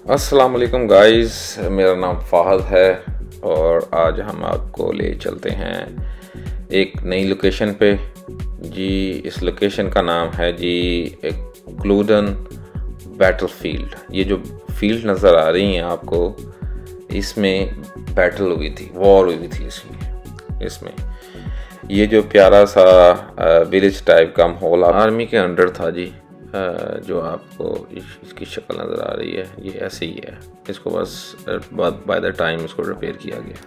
अस्सलाम वालेकुम गाइस, मेरा नाम फ़ाहद है और आज हम आपको ले चलते हैं एक नई लोकेशन पे जी। इस लोकेशन का नाम है जी क्लूडन बैटलफील्ड। ये जो फील्ड नज़र आ रही हैं आपको, इसमें बैटल हुई थी, वॉर हुई थी इसमें ये जो प्यारा सा विलेज टाइप का माहौल आर्मी के अंडर था जी। जो आपको इसकी शक्ल नज़र आ रही है, ये ऐसे ही है। इसको बस बाय द टाइम इसको रिपेयर किया गया।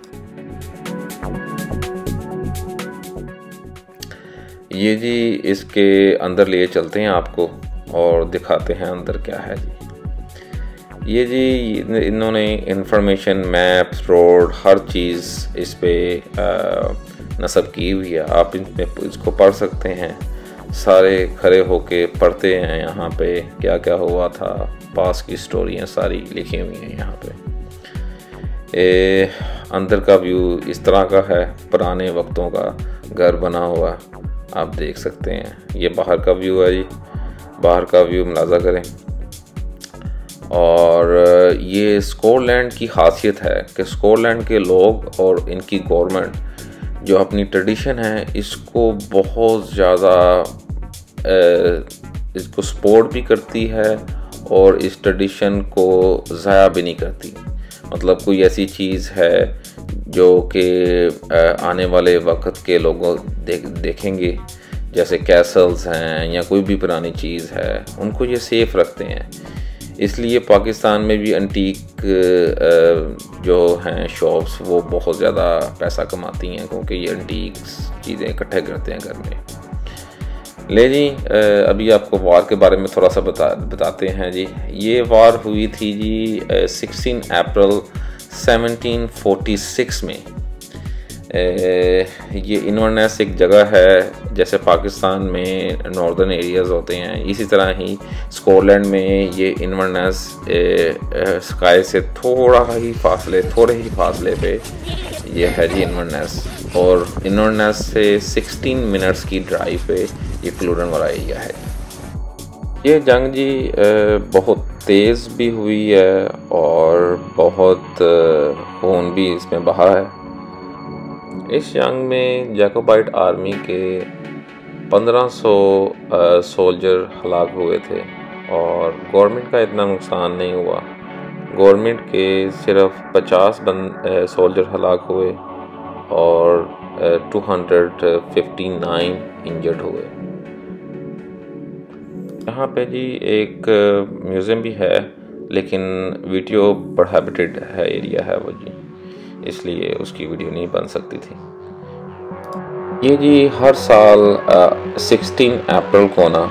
ये जी इसके अंदर ले चलते हैं आपको और दिखाते हैं अंदर क्या है जी। ये जी इन्होंने इंफॉर्मेशन, मैप्स, रोड, हर चीज़ इस पे नस्ब की हुई है। आप इसको पढ़ सकते हैं, सारे खड़े होके पढ़ते हैं। यहाँ पे क्या क्या हुआ था, पास की स्टोरियाँ सारी लिखी हुई हैं यहाँ पे। अंदर का व्यू इस तरह का है, पुराने वक्तों का घर बना हुआ आप देख सकते हैं। ये बाहर का व्यू है जी, बाहर का व्यू मुलाजा करें। और ये स्कॉटलैंड की खासियत है कि स्कॉटलैंड के लोग और इनकी गवर्नमेंट जो अपनी ट्रेडिशन है इसको बहुत ज़्यादा इसको सपोर्ट भी करती है और इस ट्रेडिशन को ज़ाया भी नहीं करती। मतलब कोई ऐसी चीज़ है जो कि आने वाले वक्त के लोगों देखेंगे, जैसे कैसल्स हैं या कोई भी पुरानी चीज़ है, उनको ये सेफ रखते हैं। इसलिए पाकिस्तान में भी एंटीक जो हैं शॉप्स वो बहुत ज़्यादा पैसा कमाती हैं, क्योंकि ये एंटीक चीज़ें इकट्ठे करते हैं घर में। ले जी अभी आपको वार के बारे में थोड़ा सा बताते हैं जी। ये वार हुई थी जी 16 अप्रैल 1746 में। ये इन्वर्नेस एक जगह है, जैसे पाकिस्तान में नॉर्दर्न एरियाज़ होते हैं, इसी तरह ही स्कॉटलैंड में ये इन्वर्नेस स्काई से थोड़े ही फासले पे ये है जी इन्वर्नेस। और इन्वर्नेस से 16 मिनट्स की ड्राइव पे ये क्लूडन वाला एरिया है। ये जंग जी बहुत तेज़ भी हुई है और बहुत खून भी इसमें बहा है। इस जंग में जैकोबाइट आर्मी के 1500 सोल्जर हलाक हुए थे और गवर्नमेंट का इतना नुकसान नहीं हुआ। गवर्नमेंट के सिर्फ 50 सोल्जर हलाक हुए और 259 इंजर्ड हुए। यहाँ पे जी एक म्यूज़ियम भी है, लेकिन वीडियो प्रोहिबिटेड है एरिया है वो जी, इसलिए उसकी वीडियो नहीं बन सकती थी। ये जी हर साल 16 अप्रैल को ना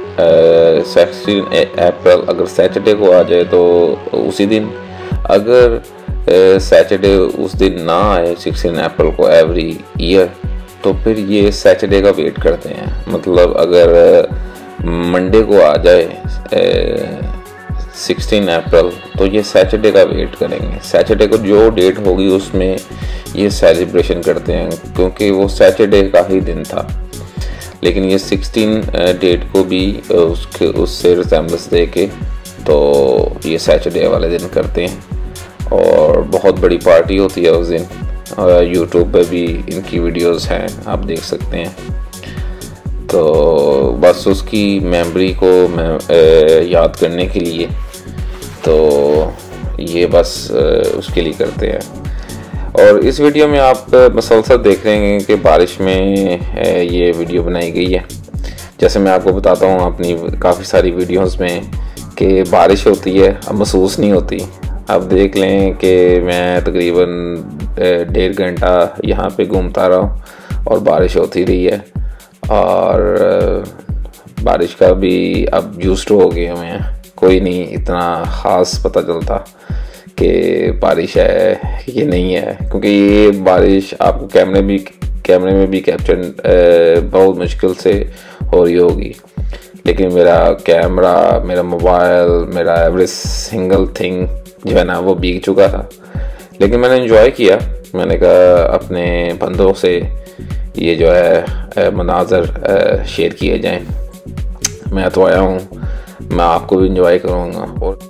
16 अप्रैल अगर सैटरडे को आ जाए तो उसी दिन, अगर सैटरडे उस दिन ना आए 16 अप्रैल को एवरी ईयर, तो फिर ये सैटरडे का वेट करते हैं। मतलब अगर मंडे को आ जाए 16 अप्रैल तो ये सैटरडे का वेट करेंगे। सैटरडे को जो डेट होगी उसमें ये सेलिब्रेशन करते हैं, क्योंकि वो सैटरडे का ही दिन था। लेकिन ये 16 डेट को भी उससे रिजेम्बलेंस दे के तो ये सैटरडे वाले दिन करते हैं और बहुत बड़ी पार्टी होती है उस दिन। यूट्यूब पे भी इनकी वीडियोस हैं, आप देख सकते हैं। तो बस उसकी मेमोरी को याद करने के लिए तो ये बस उसके लिए करते हैं। और इस वीडियो में आप मसलसल देख रहे हैं कि बारिश में ये वीडियो बनाई गई है। जैसे मैं आपको बताता हूँ अपनी काफ़ी सारी वीडियोस में कि बारिश होती है, अब महसूस नहीं होती। अब देख लें कि मैं तकरीबन 1.5 घंटा यहाँ पे घूमता रहा और बारिश होती रही है, और बारिश का भी अब यूज्ड हो गए हमें, कोई नहीं इतना ख़ास पता चलता कि बारिश है ये नहीं है, क्योंकि ये बारिश आपको कैमरे में भी कैप्चर बहुत मुश्किल से हो रही होगी। लेकिन मेरा कैमरा, मेरा मोबाइल, मेरा एवरी सिंगल थिंग जो है ना वो भीग चुका था। लेकिन मैंने एंजॉय किया। मैंने कहा अपने बंदों से ये जो है मनाज़र शेयर किए जाएं। मैं तो आया हूँ, मैं आपको भी एंजॉय करूँगा। और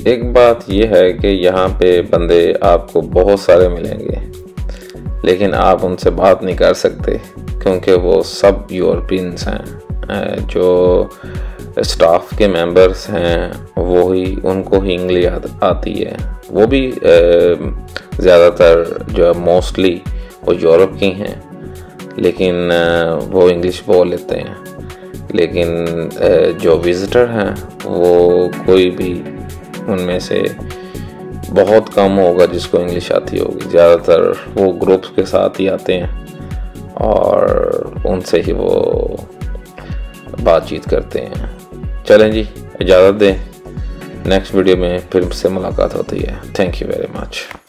एक बात यह है कि यहाँ पे बंदे आपको बहुत सारे मिलेंगे, लेकिन आप उनसे बात नहीं कर सकते क्योंकि वो सब यूरोपियंस हैं। जो स्टाफ के मेंबर्स हैं वो ही, उनको ही इंग्लिश आती है। वो भी ज़्यादातर जो मोस्टली वो यूरोप की हैं, लेकिन वो इंग्लिश बोल लेते हैं। लेकिन जो विज़िटर हैं वो कोई भी उनमें से बहुत कम होगा जिसको इंग्लिश आती होगी। ज़्यादातर वो ग्रुप्स के साथ ही आते हैं और उनसे ही वो बातचीत करते हैं। चलें जी, इजाज़त दें, नेक्स्ट वीडियो में फिर से मुलाकात होती है। Thank you very much.